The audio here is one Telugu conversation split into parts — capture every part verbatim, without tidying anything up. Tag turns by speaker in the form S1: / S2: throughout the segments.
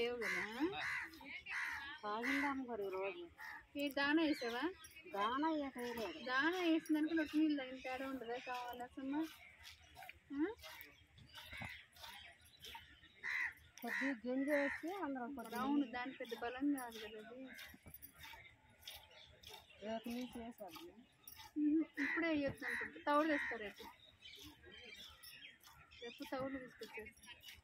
S1: లేవు కదా
S2: తాగిందాము మరి రోజు
S1: ఈ దానా వేసావా
S2: దానా వేయలేదు
S1: దానా వేసిందనుకో నొట్టి నీళ్ళు తగిన తేడా ఉండదా కావాలసమ్మా
S2: కొద్దిగా గింజ వేసి అందరం
S1: అవును దాని పెద్ద బలం కాదు కదా అది
S2: రేపు నుంచి వేసాను
S1: ఇప్పుడే వేయొచ్చు అనుకుంటా తవుడు వేస్తారు రేపు రేపు తవుడు తీసుకొచ్చేసి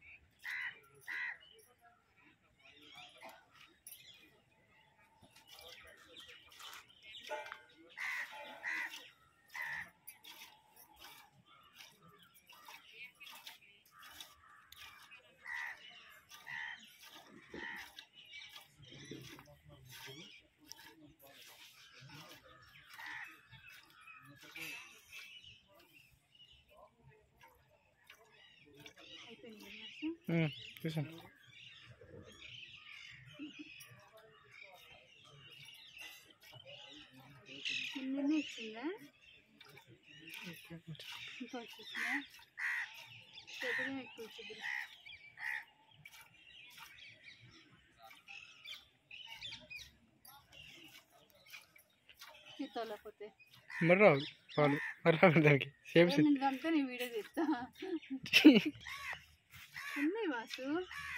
S3: చూసాను
S1: నిన్న ఇచ్చిందా ఇంకా వచ్చేసిందా పెద్దగా ఎక్కువ వచ్చింది తీసుకోలేకపోతే
S3: మరి రావు పాలు మరి రావు దానికి సేమ్
S1: కనుక నేను వీడియో తీస్తా ఉన్నాయి వాసు